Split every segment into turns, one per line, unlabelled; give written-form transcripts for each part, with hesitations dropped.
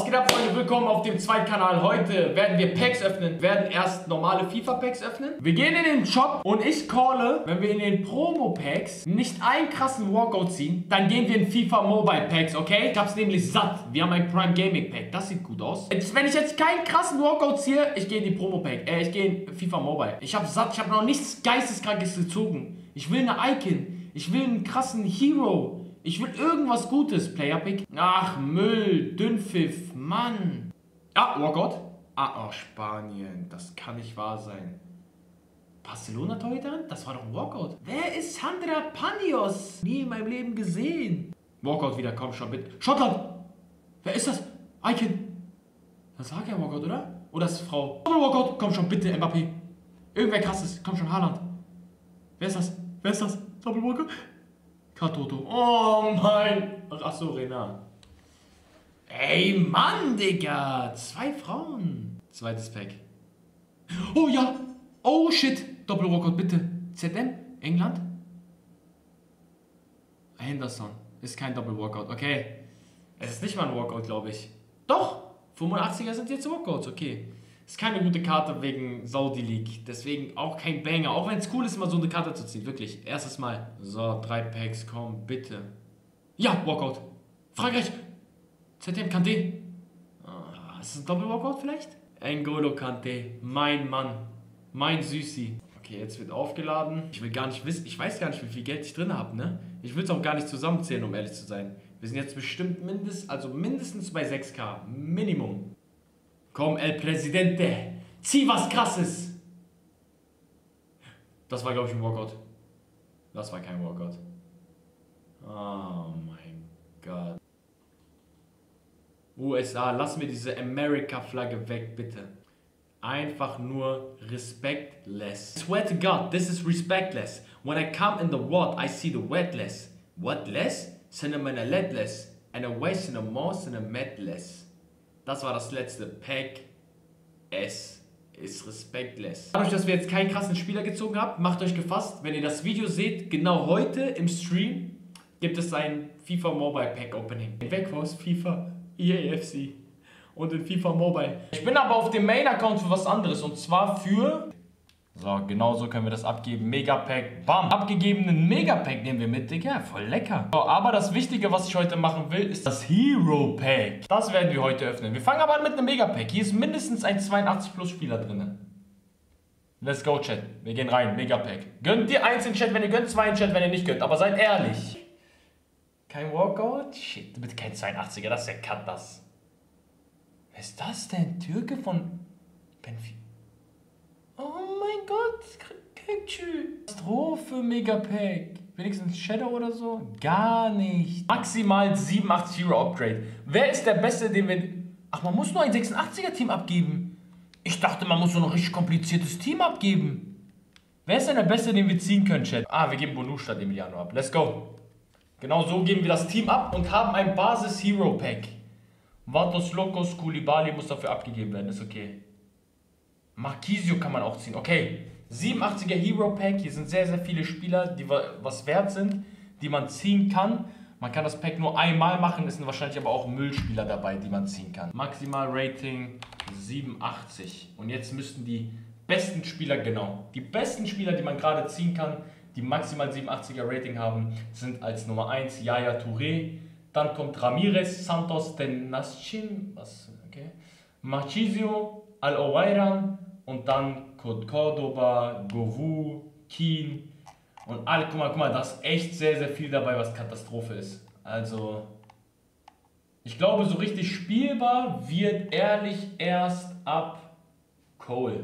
geht ab, Freunde? Willkommen auf dem zweiten Kanal. Heute werden wir Packs öffnen. Wir werden erst normale FIFA-Packs öffnen. Wir gehen in den Shop und ich calle, wenn wir in den Promo-Packs nicht einen krassen Walkout ziehen, dann gehen wir in FIFA Mobile Packs, okay? Ich hab's nämlich satt. Wir haben ein Prime Gaming Pack. Das sieht gut aus. Wenn ich jetzt keinen krassen Walkout ziehe, ich gehe in die Promo-Pack. Ich gehe in FIFA Mobile. Ich hab satt. Ich habe noch nichts Geisteskrankes gezogen. Ich will eine Icon. Ich will einen krassen Hero. Ich will irgendwas Gutes, Player-Pick. Ach, Müll, Dünnpfiff, Mann. Ah, Walkout. Oh, Spanien. Das kann nicht wahr sein. Barcelona-Torhüterin? Das war doch ein Walkout. Wer ist Sandra Panios? Nie in meinem Leben gesehen. Walkout wieder, komm schon, bitte. Schottland! Wer ist das? Icon. Das war kein Walkout, oder? Oder ist es Frau? Doppel Walkout, komm schon, bitte, Mbappé. Irgendwer krasses, komm schon, Haaland. Wer ist das? Wer ist das? Doppel Walkout? Katoto. Oh mein. Achso, Renat. Ey, Mann, Digga. 2 Frauen. Zweites Pack. Oh ja. Oh shit. Doppel-Walkout, bitte. ZM? England? Henderson. Ist kein Doppel-Walkout. Okay. Es ist nicht mal ein Walkout, glaube ich. Doch. 85er sind jetzt Walkouts. Okay. Ist keine gute Karte wegen Saudi League. Deswegen auch kein Banger. Auch wenn es cool ist, mal so eine Karte zu ziehen. Wirklich. Erstes Mal. So, 3 Packs. Komm, bitte. Ja, Walkout. Frankreich. ZM Kanté. Ist das ein Doppel-Walkout vielleicht? N'Golo Kanté. Mein Mann. Mein Süßi. Okay, jetzt wird aufgeladen. Ich will gar nicht wissen. Ich weiß gar nicht, wie viel Geld ich drin habe, ne? Ich will es auch gar nicht zusammenzählen, um ehrlich zu sein. Wir sind jetzt bestimmt mindestens bei 6K. Minimum. Komm, El Presidente. Zieh was Krasses. Das war, glaube ich, ein Walkout. Das war kein Walkout. Oh mein Gott. USA, lass mir diese America-Flagge weg, bitte. Einfach nur respectless. I swear to God, this is respectless. When I come in the world, I see the wetless. What less? Cinnamon leadless. And a waste in a mouse and a medless. Das war das letzte Pack. Es ist respektless. Dadurch, dass wir jetzt keinen krassen Spieler gezogen haben, macht euch gefasst, wenn ihr das Video seht, genau heute im Stream gibt es ein FIFA Mobile Pack Opening. Weg aus FIFA EAFC und in FIFA Mobile. Ich bin aber auf dem Main Account für was anderes und zwar für... So, genau so können wir das abgeben. Megapack, bam. Abgegebenen Megapack nehmen wir mit, Digga. Voll lecker. So, aber das Wichtige, was ich heute machen will, ist das Hero Pack. Das werden wir heute öffnen. Wir fangen aber an mit einem Megapack. Hier ist mindestens ein 82 Plus Spieler drin. Let's go, Chat. Wir gehen rein. Megapack. Gönnt ihr 1 in Chat, wenn ihr gönnt, 2 in Chat, wenn ihr nicht gönnt. Aber seid ehrlich. Kein Walkout? Shit, bitte kein 82er. Das ist ja Cut, das. Wer ist das denn? Türke von Benfica. Oh mein Gott, Katastrophe, Megapack. Wenigstens Shadow oder so? Gar nicht. Maximal 87 Hero Upgrade. Wer ist der Beste, den wir... Ach, man muss nur ein 86er Team abgeben. Ich dachte, man muss so ein richtig kompliziertes Team abgeben. Wer ist denn der Beste, den wir ziehen können, Chat? Ah, wir geben Bonu statt Emiliano ab. Let's go. Genau so geben wir das Team ab und haben ein Basis-Hero-Pack. Vatos Locos, Koulibaly muss dafür abgegeben werden, ist okay. Marquisio kann man auch ziehen. Okay, 87er Hero Pack. Hier sind sehr, sehr viele Spieler, die was wert sind, die man ziehen kann. Man kann das Pack nur einmal machen, es sind wahrscheinlich aber auch Müllspieler dabei, die man ziehen kann. Maximal Rating 87. Und jetzt müssten die besten Spieler, genau, die besten Spieler, die man gerade ziehen kann, die maximal 87er Rating haben, sind als Nummer 1 Yaya Touré. Dann kommt Ramirez, Santos, Tenaschin, okay, Marquisio, Al-Owairan. Und dann Cordoba, Govou, Keane und alle, guck mal, da ist echt sehr, sehr viel dabei, was Katastrophe ist. Also, ich glaube, so richtig spielbar wird ehrlich erst ab Cole.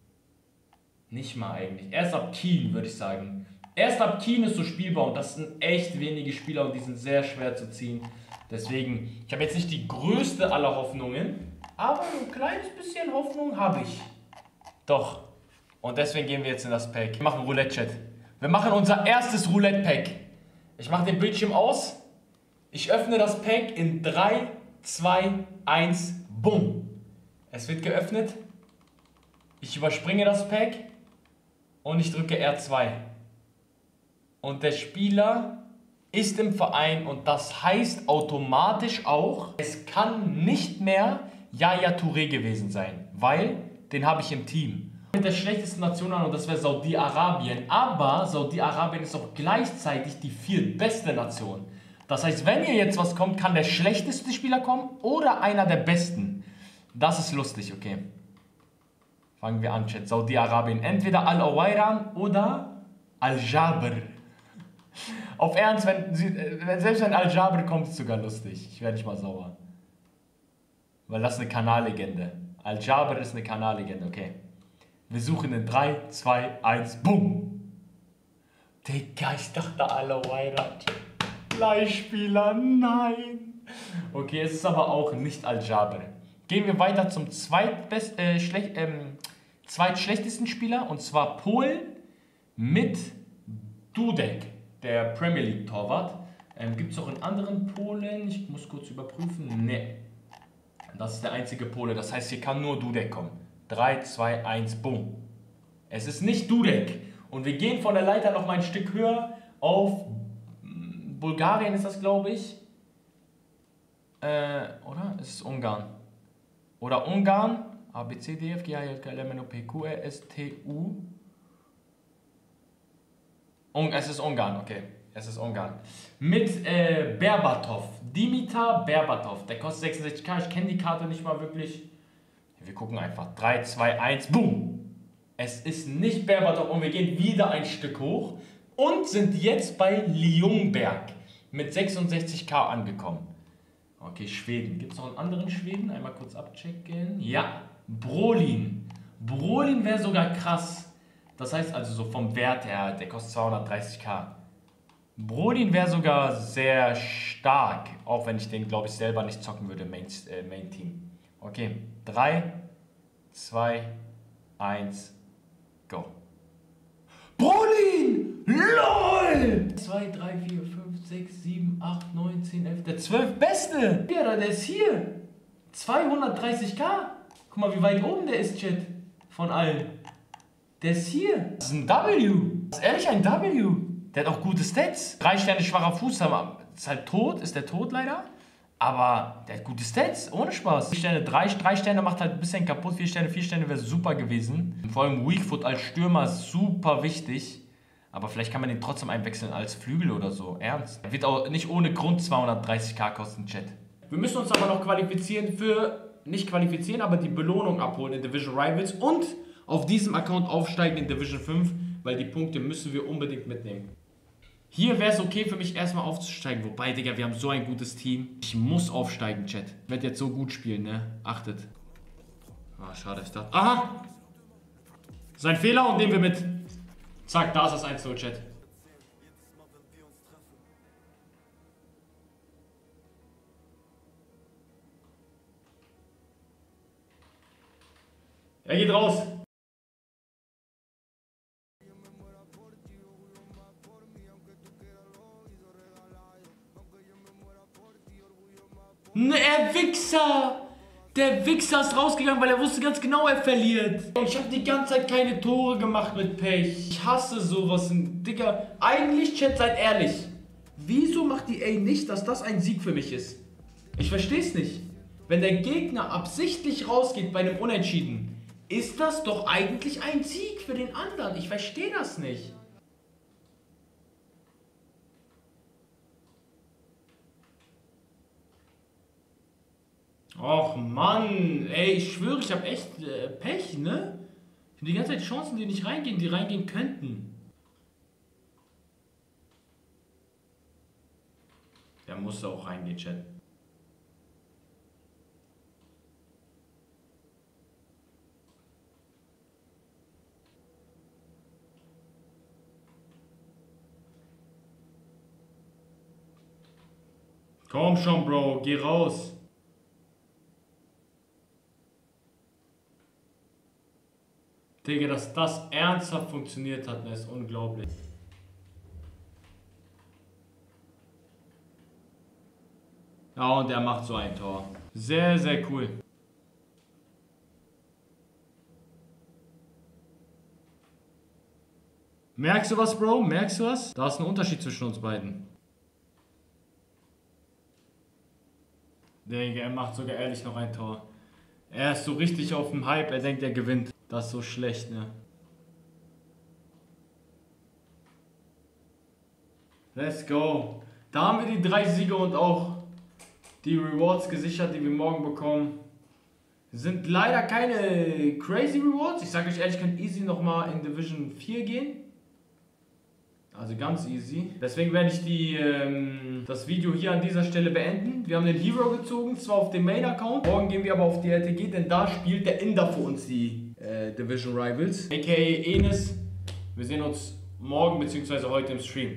Nicht mal eigentlich. Erst ab Keane, würde ich sagen. Erst ab Keane ist so spielbar und das sind echt wenige Spieler und die sind sehr schwer zu ziehen. Deswegen, ich habe jetzt nicht die größte aller Hoffnungen, aber ein kleines bisschen Hoffnung habe ich. Doch. Und deswegen gehen wir jetzt in das Pack. Wir machen Roulette-Chat. Wir machen unser erstes Roulette-Pack. Ich mache den Bildschirm aus. Ich öffne das Pack in 3, 2, 1, bumm. Es wird geöffnet. Ich überspringe das Pack und ich drücke R2. Und der Spieler ist im Verein und das heißt automatisch auch, es kann nicht mehr Yaya Touré gewesen sein, weil den habe ich im Team. Mit der schlechtesten Nation an und das wäre Saudi-Arabien, aber Saudi-Arabien ist auch gleichzeitig die viertbeste Nation. Das heißt, wenn hier jetzt was kommt, kann der schlechteste Spieler kommen oder einer der besten. Das ist lustig, okay. Fangen wir an, Chat. Saudi-Arabien, entweder Al-Awairan oder Al-Jabr. Auf Ernst, selbst wenn Al-Jabr kommt, ist es sogar lustig. Ich werde nicht mal sauer. Weil das ist eine Kanallegende. Al-Jabr ist eine Kanallegende, okay. Wir suchen in 3, 2, 1, boom! Digga, ich dachte Al-Awairan. Leihspieler, nein! Okay, es ist aber auch nicht Al-Jabr. Gehen wir weiter zum zweitschlechtesten Spieler, und zwar Polen mit Dudek, der Premier League Torwart. Gibt es auch einen anderen Polen? Ich muss kurz überprüfen. Ne. Das ist der einzige Pole, das heißt, hier kann nur Dudek kommen. 3, 2, 1, boom. Es ist nicht Dudek. Und wir gehen von der Leiter noch mal ein Stück höher auf Bulgarien, ist das, glaube ich. Oder? Es ist Ungarn. Oder Ungarn. A, B, C, D, F, G, H, I, J, K, L, M, N, O, P, Q, R, S, T, U. Es ist Ungarn, okay. Es ist Ungarn. Mit Berbatov. Dimitar Berbatov. Der kostet 66k. Ich kenne die Karte nicht mal wirklich. Wir gucken einfach. 3, 2, 1, boom. Es ist nicht Berbatov und wir gehen wieder ein Stück hoch und sind jetzt bei Ljungberg mit 66k angekommen. Okay, Schweden. Gibt es noch einen anderen Schweden? Einmal kurz abchecken. Ja, Brolin. Brolin wäre sogar krass. Das heißt also so vom Wert her, der kostet 230k. Brolin wäre sogar sehr stark, auch wenn ich den, glaube ich, selber nicht zocken würde, Main Team. Okay, 3, 2, 1, go. Brolin! LOL! 2, 3, 4, 5, 6, 7, 8, 9, 10, 11. Der 12 Beste! Ja, der ist hier. 230k. Guck mal, wie weit oben der ist, Chat. Von allen. Der ist hier. Das ist ein W. Das ist ehrlich ein W. Der hat auch gute Stats. 3 Sterne schwacher Fuß. Ist halt tot. Ist der tot leider. Aber der hat gute Stats. Ohne Spaß. 4 Sterne, 3 Sterne macht halt ein bisschen kaputt. 4 Sterne, 4 Sterne wäre super gewesen. Vor allem Weakfoot als Stürmer ist super wichtig. Aber vielleicht kann man den trotzdem einwechseln als Flügel oder so. Ernst. Er wird auch nicht ohne Grund 230k kosten, Chat. Wir müssen uns aber noch qualifizieren für, nicht qualifizieren, aber die Belohnung abholen in Division Rivals und auf diesem Account aufsteigen in Division 5, weil die Punkte müssen wir unbedingt mitnehmen. Hier wäre es okay für mich erstmal aufzusteigen, wobei, Digga, wir haben so ein gutes Team. Ich muss aufsteigen, Chat. Ich werde jetzt so gut spielen, ne? Achtet. Ah, schade, ich dachte. Aha! Sein Fehler und nehmen wir mit. Zack, da ist das 1-0, Chat. Er geht raus. Der Wichser! Der Wichser ist rausgegangen, weil er wusste ganz genau, er verliert. Ich habe die ganze Zeit keine Tore gemacht mit Pech. Ich hasse sowas. Digga, eigentlich, Chat, seid ehrlich. Wieso macht die A nicht, dass das ein Sieg für mich ist? Ich verstehe es nicht. Wenn der Gegner absichtlich rausgeht bei einem Unentschieden, ist das doch eigentlich ein Sieg für den anderen. Ich verstehe das nicht. Och Mann, ey, ich schwöre, ich habe echt Pech, ne? Ich habe die ganze Zeit Chancen, die nicht reingehen, die reingehen könnten. Der musste auch reingehen, Chat. Komm schon, Bro, geh raus. Digga, dass das ernsthaft funktioniert hat, ist unglaublich. Ja, und er macht so ein Tor. Sehr, sehr cool. Merkst du was, Bro? Merkst du was? Da ist ein Unterschied zwischen uns beiden.
Digga, er macht sogar ehrlich noch ein Tor. Er ist so richtig auf dem Hype, er denkt, er gewinnt. Das ist so schlecht, ne? Let's go. Da haben wir die 3 Siege und auch die Rewards gesichert, die wir morgen bekommen. Sind leider keine crazy Rewards. Ich sage euch ehrlich, ich kann easy nochmal in Division 4 gehen. Also ganz easy. Deswegen werde ich das Video hier an dieser Stelle beenden. Wir haben den Hero gezogen, zwar auf dem Main-Account. Morgen gehen wir aber auf die RTG, denn da spielt der Inder für uns die Division Rivals. A.k.a. Enes. Wir sehen uns morgen bzw. heute im Stream.